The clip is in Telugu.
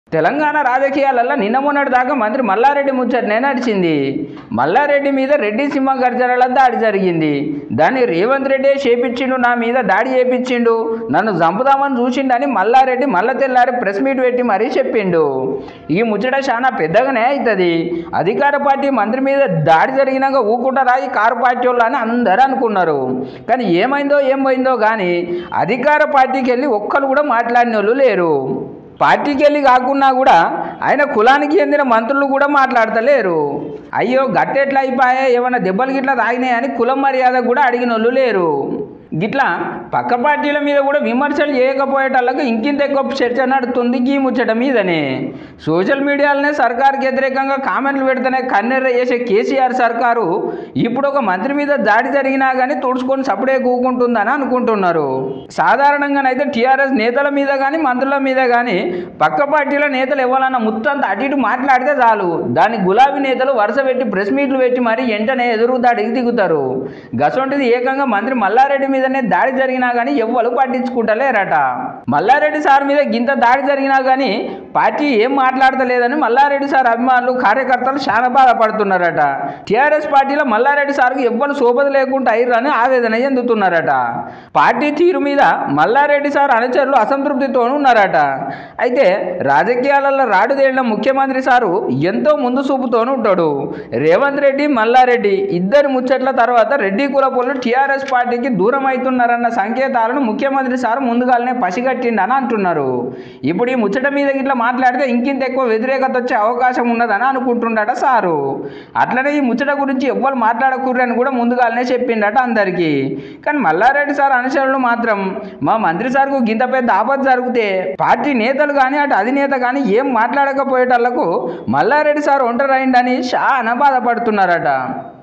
తెలంగాణ రాజకీయాలలో నిన్న మొన్నటి దాకా మంత్రి మల్లారెడ్డి ముచ్చటనే నడిచింది. మల్లారెడ్డి మీద రెడ్డి సింహ గర్జనల దాడి జరిగింది. దాన్ని రేవంత్ రెడ్డి చేపించిండు, నా మీద దాడి చేపించిండు, నన్ను చంపుదామని చూసిండని మల్లారెడ్డి మల్ల తెల్లారి ప్రెస్ మీట్ పెట్టి మరీ చెప్పిండు. ఈ ముచ్చట చాలా పెద్దగానే అవుతుంది. అధికార పార్టీ మంత్రి మీద దాడి జరిగినాక ఊకుంటారా ఈ కారు పార్టీ వాళ్ళు అని అందరూ అనుకున్నారు. కానీ ఏం పోయిందో కానీ అధికార పార్టీకి వెళ్ళి ఒక్కరు కూడా మాట్లాడిన వాళ్ళు లేరు. పార్టీకి వెళ్ళి కాకున్నా కూడా ఆయన కులానికి చెందిన మంత్రులు కూడా మాట్లాడతలేరు. అయ్యో గట్టెట్లా అయిపోయా, ఏమైనా దెబ్బలు గిట్లా తాగినాయని కులం మర్యాద కూడా అడిగిన వాళ్ళు లేరు. గిట్లా పక్క పార్టీల మీద కూడా విమర్శలు చేయకపోయేటళ్ళకు ఇంకింత ఎక్కువ చర్చ నడుతుంది ఈ ముచ్చట మీదనే. సోషల్ మీడియాలోనే సర్కారుకి వ్యతిరేకంగా కామెంట్లు పెడితేనే కన్నెర్ర చేసే కేసీఆర్ సర్కారు ఇప్పుడు ఒక మంత్రి మీద దాడి జరిగినా కానీ తుడుచుకొని సప్పుడే కూకుంటుందని అనుకుంటున్నారు. సాధారణంగానైతే టీఆర్ఎస్ నేతల మీద కానీ మంత్రుల మీద కానీ పక్క పార్టీల నేతలు ఎవరన్నా ముత్తంత అటు ఇటు మాట్లాడితే చాలు, దాని గులాబీ నేతలు వరుస పెట్టి ప్రెస్ మీట్లు పెట్టి మరి వెంటనే ఎదురు దాడికి దిగుతారు. గసొంటిది ఏకంగా మంత్రి మల్లారెడ్డి మీదనే దాడి జరిగినా కానీ ఎవ్వరు పట్టించుకుంటలేరట. మల్లారెడ్డి సార్ మీద గింత దాడి జరిగినా కానీ పార్టీ ఏం మాట్లాడతలేదని మల్లారెడ్డి సార్ అభిమానులు కార్యకర్తలు చాలా బాధపడుతున్నారట. టీఆర్ఎస్ పార్టీలో మల్లారెడ్డి సార్కు ఎవ్వరు సోపద లేకుండా అయ్యారని ఆవేదన చెందుతున్నారట. పార్టీ తీరు మీద మల్లారెడ్డి సార్ అనుచరులు అసంతృప్తితో ఉన్నారట. అయితే రాజకీయాలలో రాడుదేళ్ల ముఖ్యమంత్రి సారు ఎంతో ముందు చూపుతోనూ ఉంటాడు. రేవంత్ రెడ్డి మల్లారెడ్డి ఇద్దరి ముచ్చట్ల తర్వాత రెడ్డి కులపోళ్ళు టీఆర్ఎస్ పార్టీకి దూరం అవుతున్నారన్న సంకేతాలను ముఖ్యమంత్రి సార్ ముందుగానే పసిగట్టిండని అంటున్నారు. ఇప్పుడు ఈ ముచ్చట మీద ఇట్లా మాట్లాడితే ఇంకింత ఎక్కువ వ్యతిరేకత వచ్చే అవకాశం ఉన్నదని అనుకుంటుండట సారు. అట్లనే ఈ ముచ్చట గురించి ఎవ్వరు మాట్లాడకూడదని కూడా ముందుగానే చెప్పిండట అందరికీ. కానీ మల్లారెడ్డి సార్ అనుచరులు మాత్రం మా మంత్రి సార్కు గింత పెద్ద ఆపద జరిగితే పార్టీ నేతలు కానీ అటు అధినేత కానీ ఏం మాట్లాడకపోయేటళ్లకు మల్లారెడ్డి సార్ ఒంటరైండని చాలా బాధపడుతున్నారట.